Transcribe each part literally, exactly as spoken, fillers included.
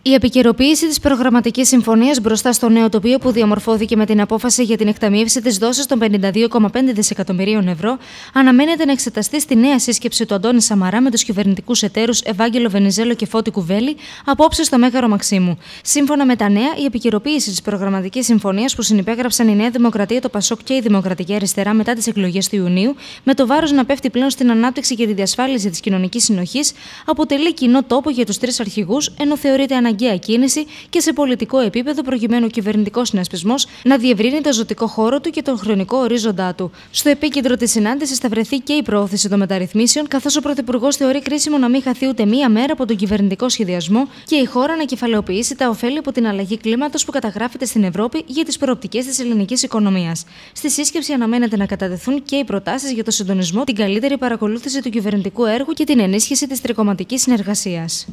Η επικαιροποίηση της προγραμματικής συμφωνίας μπροστά στο νέο τοπίο που διαμορφώθηκε με την απόφαση για την εκταμείευση της δόσης των πενήντα δύο κόμμα πέντε δισεκατομμυρίων ευρώ αναμένεται να εξεταστεί στη νέα σύσκεψη του Αντώνη Σαμαρά με τους κυβερνητικούς εταίρους Ευάγγελο Βενιζέλο και Φώτη Κουβέλη απόψε στο Μέγαρο Μαξίμου. Σύμφωνα με τα νέα, η επικαιροποίηση της προγραμματικής συμφωνίας που συνυπέγραψαν η Νέα Δημοκρατία, το Πασόκ και η Δημοκρατική Αριστερά μετά τις εκλογές του Ιουνίου, με το βάρος να πέφτει πλέον στην ανάπτυξη και τη διασφάλιση της κοινωνικής συνοχής, αποτελεί κοινό τόπο για τους τρεις αρχηγούς, ενώ θεωρείται αναγκαία κίνηση και σε πολιτικό επίπεδο προκειμένου ο κυβερνητικός συνασπισμός να διευρύνει το ζωτικό χώρο του και τον χρονικό ορίζοντά του. Στο επίκεντρο της συνάντησης θα βρεθεί και η προώθηση των μεταρρυθμίσεων, καθώς ο Πρωθυπουργός θεωρεί κρίσιμο να μην χαθεί ούτε μία μέρα από τον κυβερνητικό σχεδιασμό και η χώρα να κεφαλαιοποιήσει τα ωφέλη από την αλλαγή κλίματος που καταγράφεται στην Ευρώπη για τις προοπτικές της ελληνικής οικονομίας. Στη σύσκεψη αναμένεται να κατατεθούν και οι προτάσεις για το συντονισμό, την καλύτερη παρακολούθηση του κυβερνητικού έργου και την ενίσχυση της τρικομματικής συνεργασίας.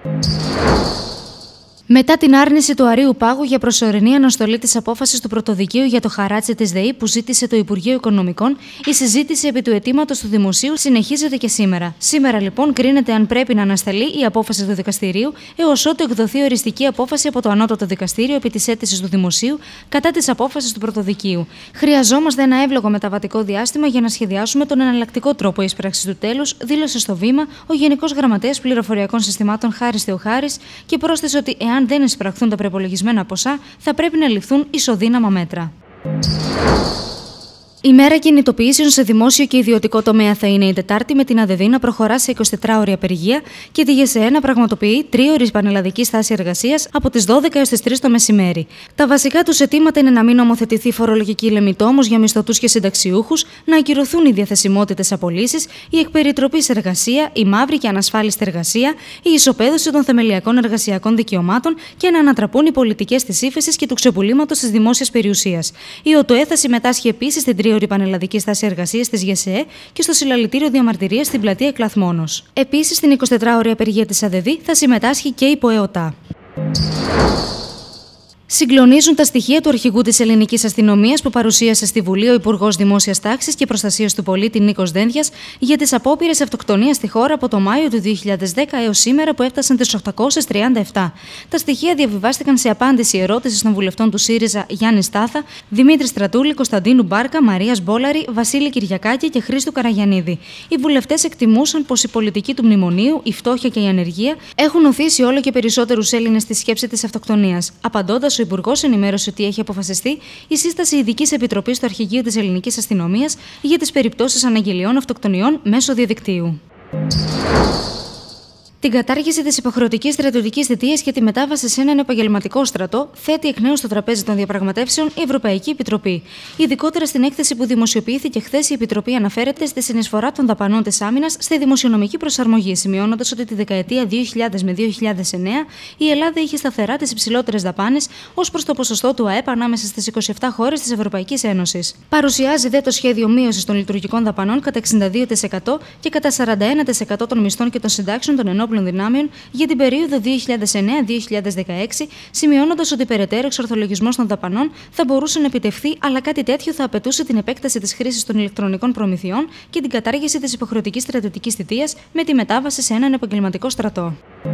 Μετά την άρνηση του Αρείου Πάγου για προσωρινή αναστολή της απόφασης του Πρωτοδικείου για το χαράτσι της ΔΕΗ που ζήτησε το Υπουργείο Οικονομικών, η συζήτηση επί του αιτήματος του Δημοσίου συνεχίζεται και σήμερα. Σήμερα, λοιπόν, κρίνεται αν πρέπει να ανασταλεί η απόφαση του Δικαστηρίου έως ότου εκδοθεί οριστική απόφαση από το Ανώτατο Δικαστήριο επί της αίτησης του Δημοσίου κατά της απόφασης του Πρωτοδικείου. Χρειαζόμαστε ένα εύλογο μεταβατικό διάστημα για να σχεδιάσουμε τον εναλλακτικό τρόπο εισπράξης του τέλους, δήλωσε στο Βήμα ο Γενικός Γραμματέας Πληροφοριακών Συστημάτων Χάρης Θεοχάρης και πρόσθεσε ότι εάν δεν εισπραχθούν τα προϋπολογισμένα ποσά, θα πρέπει να ληφθούν ισοδύναμα μέτρα. Η μέρα κινητοποιήσεων σε δημόσιο και ιδιωτικό τομέα θα είναι η Τετάρτη, με την ΑΔΕΔ να προχωρά σε εικοσιτετράωρη απεργία και τη ΓΕΣΕΕ να πραγματοποιεί τρίωρη πανελλαδική στάση εργασίας από τις δώδεκα έως τις τρεις το μεσημέρι. Τα βασικά τους αιτήματα είναι να μην νομοθετηθεί φορολογική λεμιτόμος για μισθωτούς και συνταξιούχους, να ακυρωθούν οι διαθεσιμότητες απολύσεις, η εκπεριτροπής εργασία, η μαύρη και ανασφάλιστη εργασία, η ισοπαίδωση των θεμελιακών εργασιακών δικαιωμάτων και να ανατραπούν οι πολιτικές της ύφεσης και του ξεπουλήματος της δημόσιας περιουσίας. Η ΟΤΟΕ θα συμμετάσχει επίσης στην τρίωρη πανελλαδική στάση εργασίας της ΓΕΣΕΕ και στο συλλαλητήριο διαμαρτυρίας στην πλατεία Εκλαθμόνος. Επίσης, στην εικοσιτετράωρη απεργία της ΑΔΕΔ θα συμμετάσχει και η ΠΟΕΟΤΑ. Συγκλονίζουν τα στοιχεία του αρχηγού της ελληνικής αστυνομίας που παρουσίασε στη Βουλή ο Υπουργός Δημόσιας Τάξης και Προστασίας του Πολίτη Νίκος Δένδιας για τις απόπειρες αυτοκτονίας στη χώρα από το Μάιο του δύο χιλιάδες δέκα έως σήμερα που έφτασαν τις οκτακόσιες τριάντα επτά. Τα στοιχεία διαβιβάστηκαν σε απάντηση ερώτησης των βουλευτών του ΣΥΡΙΖΑ Γιάννη Στάθα, Δημήτρη Στρατούλη, Κωνσταντίνου Μπάρκα, Μαρίας Μπόλαρη, Βασίλη Κυριακάκη και Χρήστου Καραγιαννίδη. Οι βουλευτές εκτιμούσαν πως η πολιτική του μνημονίου, η φτώχεια και η ανεργία έχουν οθήσει όλο και περισσότερους Έλληνες στη σκέψη της αυτοκτονίας. Απαντώντας, ο Υπουργός ενημέρωσε ότι έχει αποφασιστεί η σύσταση ειδικής επιτροπής στο Αρχηγείο της Ελληνικής Αστυνομίας για τις περιπτώσεις αναγγελιών αυτοκτονιών μέσω διαδικτύου. Την κατάργηση της υποχρεωτικής στρατιωτικής θητείας και τη μετάβαση σε έναν επαγγελματικό στρατό θέτει εκ νέου στο τραπέζι των διαπραγματεύσεων η Ευρωπαϊκή Επιτροπή. Ειδικότερα στην έκθεση που δημοσιοποιήθηκε χθες, η Επιτροπή αναφέρεται στη συνεισφορά των δαπανών της άμυνας στη δημοσιονομική προσαρμογή, σημειώνοντας ότι τη δεκαετία δύο χιλιάδες με δύο χιλιάδες εννέα η Ελλάδα είχε σταθερά τις υψηλότερες δαπάνες ως προς το ποσοστό του ΑΕΠ ανάμεσα στις είκοσι επτά χώρες της Ευρωπαϊκής Ένωσης. Παρουσιάζει δε το σχέδιο μείωσης των λειτουργικών δαπανών κατά εξήντα δύο τοις εκατό και κατά σαράντα ένα τοις εκατό των μισθών και των συντάξεων των ενόπλων δυνάμεων για την περίοδο δύο χιλιάδες εννέα με δύο χιλιάδες δεκαέξι, σημειώνοντας ότι περαιτέρω εξορθολογισμός των δαπανών θα μπορούσε να επιτευχθεί, αλλά κάτι τέτοιο θα απαιτούσε την επέκταση της χρήσης των ηλεκτρονικών προμηθειών και την κατάργηση της υποχρεωτικής στρατιωτικής θητείας με τη μετάβαση σε έναν επαγγελματικό στρατό.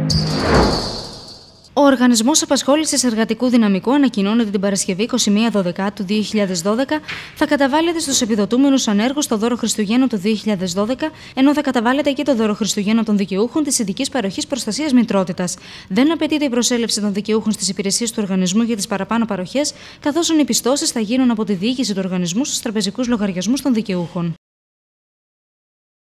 Ο Οργανισμός Απασχόλησης Εργατικού Δυναμικού ανακοινώνει ότι την Παρασκευή είκοσι μία Δεκεμβρίου του δύο χιλιάδες δώδεκα θα καταβάλλεται στους επιδοτούμενους ανέργους το δώρο Χριστουγέννων του δύο χιλιάδες δώδεκα, ενώ θα καταβάλλεται και το δώρο Χριστουγέννων των δικαιούχων της ειδικής παροχής προστασίας μητρότητας. Δεν απαιτείται η προσέλευση των δικαιούχων στις υπηρεσίες του οργανισμού για τις παραπάνω παροχές, καθώς οι πιστώσεις θα γίνουν από τη διοίκηση του οργανισμού στους τραπεζικούς λογαριασμούς των δικαιούχων.